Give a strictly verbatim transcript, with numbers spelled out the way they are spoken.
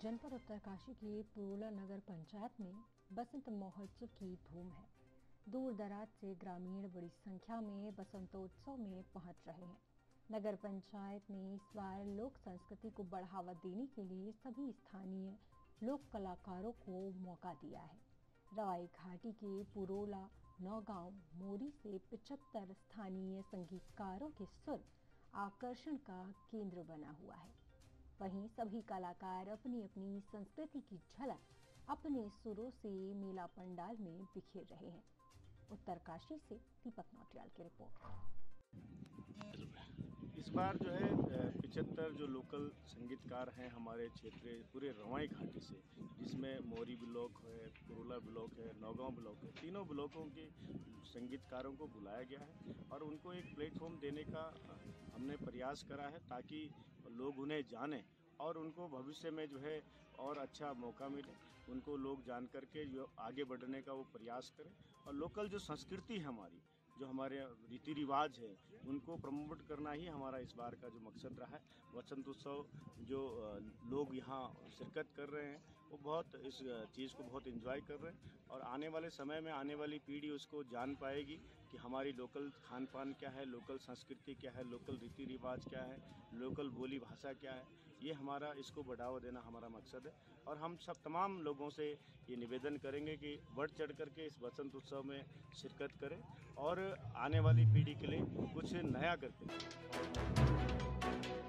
जनपद उत्तरकाशी के पुरोला नगर पंचायत में बसंत महोत्सव की धूम है। दूर दराज से ग्रामीण बड़ी संख्या में बसंतोत्सव में पहुंच रहे हैं। नगर पंचायत ने इस बार लोक संस्कृति को बढ़ावा देने के लिए सभी स्थानीय लोक कलाकारों को मौका दिया है। रवाई घाटी के पुरोला नौगांव मोरी से पचहत्तर स्थानीय संगीतकारों के सुर आकर्षण का केंद्र बना हुआ है। वहीं सभी कलाकार अपनी अपनी संस्कृति की झलक अपने सुरों से मेला पंडाल में बिखेर रहे हैं। उत्तरकाशी से दीपक नौटियाल की रिपोर्ट। इस बार जो है पिचहत्तर जो लोकल संगीतकार हैं हमारे क्षेत्र पूरे रवाई घाटी से, जिसमें मोरी ब्लॉक है, पुरोला ब्लॉक है, नौगांव ब्लॉक है, तीनों ब्लॉकों के संगीतकारों को बुलाया गया है और उनको एक प्लेटफॉर्म देने का हमने प्रयास करा है ताकि लोग उन्हें जानें और उनको भविष्य में जो है और अच्छा मौका मिले, उनको लोग जान करके जो आगे बढ़ने का वो प्रयास करें और लोकल जो संस्कृति है हमारी, जो हमारे रीति रिवाज है, उनको प्रमोट करना ही हमारा इस बार का जो मकसद रहा है। वसंत उत्सव जो लोग यहाँ शिरकत कर रहे हैं वो बहुत इस चीज़ को बहुत एंजॉय कर रहे हैं और आने वाले समय में आने वाली पीढ़ी उसको जान पाएगी कि हमारी लोकल खान पान क्या है, लोकल संस्कृति क्या है, लोकल रीति रिवाज क्या है, लोकल बोली भाषा क्या है। ये हमारा इसको बढ़ावा देना हमारा मकसद है और हम सब तमाम लोगों से ये निवेदन करेंगे कि बढ़ चढ़ करके इस वसंत उत्सव में शिरकत करें और आने वाली पीढ़ी के लिए कुछ नया करते हैं।